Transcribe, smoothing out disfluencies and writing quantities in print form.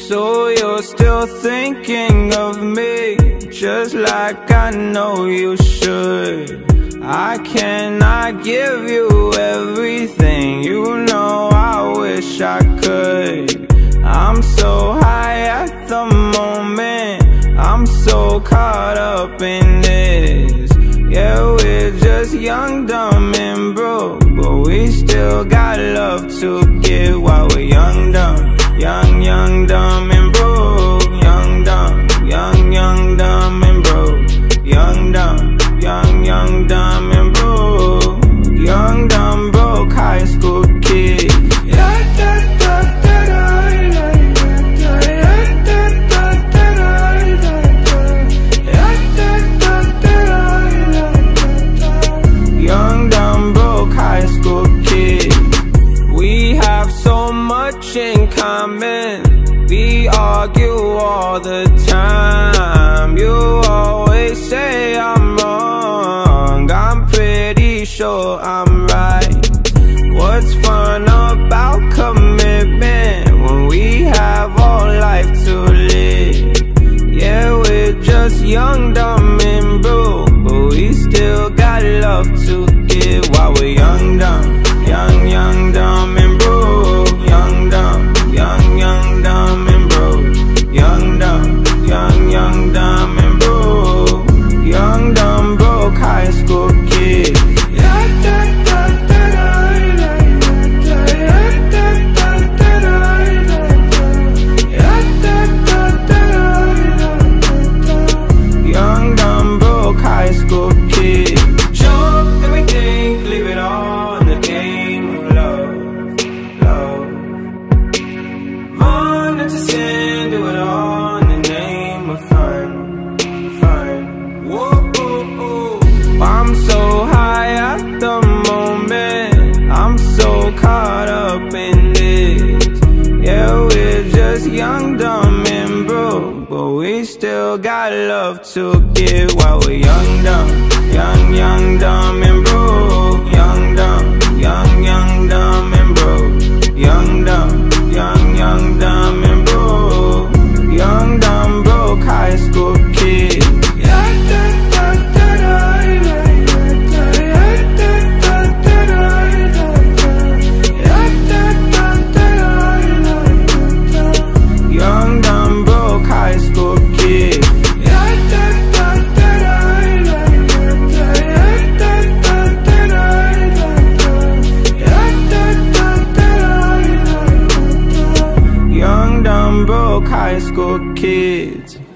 So you're still thinking of me, just like I know you should. I cannot give you everything, you know I wish I could. I'm so high at the moment, I'm so caught up in this. Yeah, we're just young, dumb, and broke, but we still got love to give while we're young, dumb. Young, young, dumb, and broke. Young, dumb, young, dumb, and broke. Young, dumb, young, dumb, and broke. Young, dumb, broke high school kid. Young, dumb, broke high school kid. We have so much in common, we argue all the time. You always say I'm wrong, I'm pretty sure I'm right. What's fun about commitment when we have all life to live? Yeah, we're just young, dumb, and broke, but we still got love to give while we're young, dumb. Young, dumb, and broke. Young, dumb, young, dumb, and broke. Young, dumb, young, dumb, and broke. Young, dumb, broke high school kid. Young, dumb, broke high school kid. Show everything, leave it all in the game of love, love. Run into sin, do it all in the name of fun, fun. Whoa, oh, oh. I'm so high at the moment, I'm so caught up in this. Yeah, we're just young, dumb, and broke, but we still got love to give while we're young, dumb. Young, dumb, and broke. Young, dumb, young, dumb, and broke. Young, dumb, young, dumb, and broke. Young, dumb, broke high school kid. Young, dumb, broke high school kid. Young, dumb, broke high school kids.